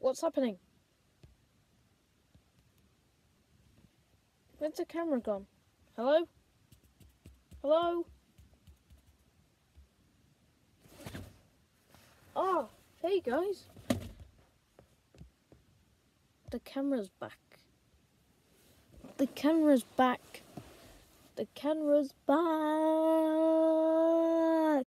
What's happening? Where's the camera gone? Hello? Hello? Oh, hey guys. The camera's back. The camera's back. The camera's back.